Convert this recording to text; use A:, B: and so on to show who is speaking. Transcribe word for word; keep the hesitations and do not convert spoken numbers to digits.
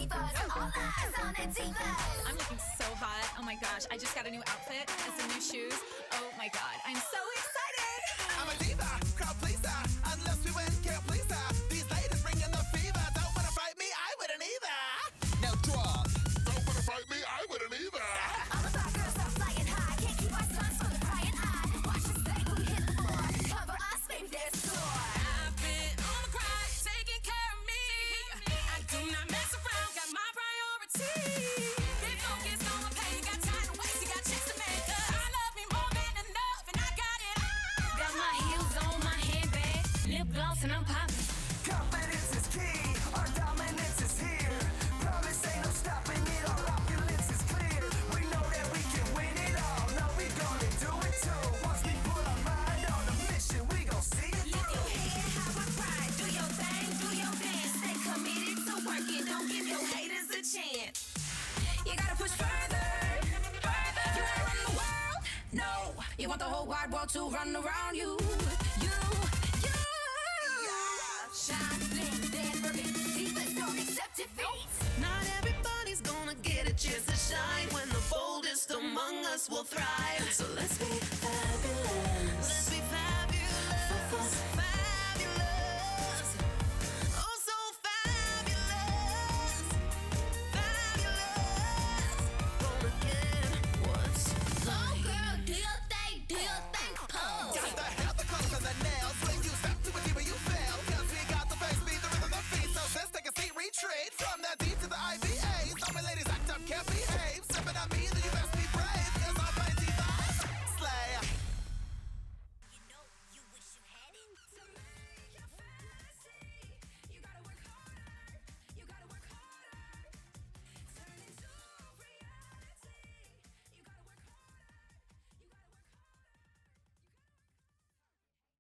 A: divas. All eyes on the divas.
B: I'm looking so hot. Oh my gosh, I just got a new outfit and some new shoes. Oh my god, I'm so excited.
C: I'm a diva, crowd pleaser. Unless we win, can't please her. These ladies bringing the fever. Don't wanna fight me, I wouldn't either. Now drop. Don't wanna fight me, I wouldn't either.
A: All the fly girls are flying high. Can't keep our sons from the prying eye. Watch us stay when we hit the floor. Cover us, baby, there's a door.
D: I've been on the grind, taking care of me. I do not mess around, got my priorities. Been focused on my pay, got time to waste, you got checks to make. I love me more than enough, and I got it all.
E: Got my heels on, my handbag, lip gloss, and I'm popping.
F: Confidence is key, our dominance is here. Promise ain't no stopping it, our opulence is clear. We know that we can win it all, know we gonna do it too. Once we put our mind on a mission, we gon' see it
A: Lift your
F: through.
A: head, how I ride. Do your thing, do your dance. Stay committed to working. Don't give your haters a chance. You gotta push further, further. You wanna run the world? No. You want the whole wide world to run around you. You, you. Shine, blink, dance, repeat. Divas don't accept defeat.
D: Not everybody's gonna get a chance to shine. When the boldest among us will thrive. So let's be